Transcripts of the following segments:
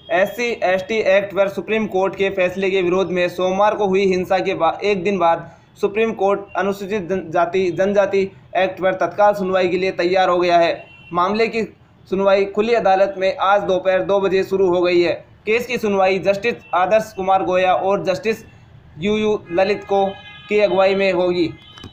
SC/ST act पर supreme court के फैसले के विरोध में सोमवार को हुई हिंसा के एक दिन बाद सुप्रीम कोर्ट अनुसूचित जाति जनजाति एक्ट पर तत्काल सुनवाई के लिए तैयार हो गया है। मामले की सुनवाई खुली अदालत में आज दोपहर 2 बजे शुरू हो गई है। केस की सुनवाई जस्टिस आदर्श कुमार गोया और जस्टिस UU ललित की अगुवाई में होगी।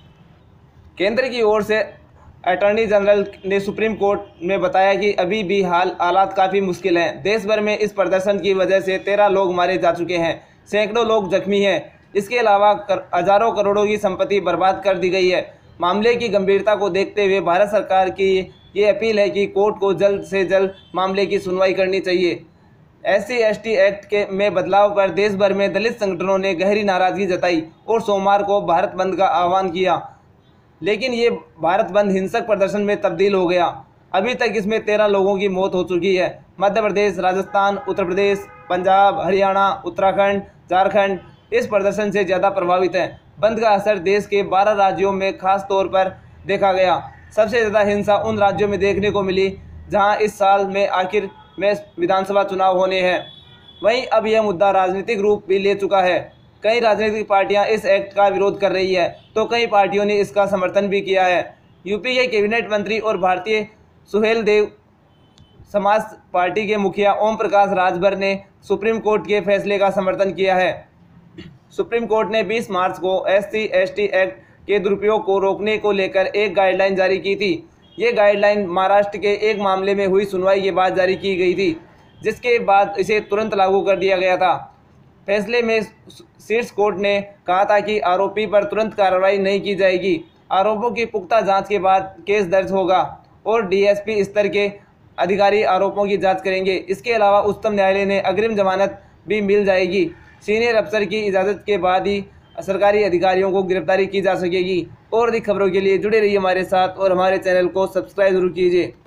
केंद्र की ओर से अटॉर्नी जनरल ने सुप्रीम कोर्ट में बताया कि अभी भी हालात काफ़ी मुश्किल हैं। देश भर में इस प्रदर्शन की वजह से 13 लोग मारे जा चुके हैं, सैकड़ों लोग जख्मी हैं। इसके अलावा हजारों करोड़ों की संपत्ति बर्बाद कर दी गई है। मामले की गंभीरता को देखते हुए भारत सरकार की ये अपील है कि कोर्ट को जल्द से जल्द मामले की सुनवाई करनी चाहिए। SC/ST एक्ट में बदलाव पर देश भर में दलित संगठनों ने गहरी नाराजगी जताई और सोमवार को भारत बंद का आह्वान किया, लेकिन ये भारत बंद हिंसक प्रदर्शन में तब्दील हो गया। अभी तक इसमें 13 लोगों की मौत हो चुकी है। मध्य प्रदेश, राजस्थान, उत्तर प्रदेश, पंजाब, हरियाणा, उत्तराखंड, झारखंड इस प्रदर्शन से ज़्यादा प्रभावित हैं। बंद का असर देश के 12 राज्यों में खास तौर पर देखा गया। सबसे ज़्यादा हिंसा उन राज्यों में देखने को मिली जहां इस साल में आखिर में विधानसभा चुनाव होने हैं। वहीं अब यह मुद्दा राजनीतिक रूप भी ले चुका है। कई राजनीतिक पार्टियां इस एक्ट का विरोध कर रही है तो कई पार्टियों ने इसका समर्थन भी किया है। यूपी के कैबिनेट मंत्री और भारतीय सुहेलदेव समाज पार्टी के मुखिया ओम प्रकाश राजभर ने सुप्रीम कोर्ट के फैसले का समर्थन किया है। सुप्रीम कोर्ट ने 20 मार्च को SC/ST एक्ट के दुरुपयोग को रोकने को लेकर एक गाइडलाइन जारी की थी। ये गाइडलाइन महाराष्ट्र के एक मामले में हुई सुनवाई के बाद जारी की गई थी, जिसके बाद इसे तुरंत लागू कर दिया गया था। फैसले में शीर्ष कोर्ट ने कहा था कि आरोपी पर तुरंत कार्रवाई नहीं की जाएगी। आरोपों की पुख्ता जांच के बाद केस दर्ज होगा और DSP स्तर के अधिकारी आरोपों की जांच करेंगे। इसके अलावा उच्चतम न्यायालय ने अग्रिम जमानत भी मिल जाएगी। सीनियर अफसर की इजाज़त के बाद ही सरकारी अधिकारियों को गिरफ्तारी की जा सकेगी। और अधिक खबरों के लिए जुड़े रहिए हमारे साथ और हमारे चैनल को सब्सक्राइब जरूर कीजिए।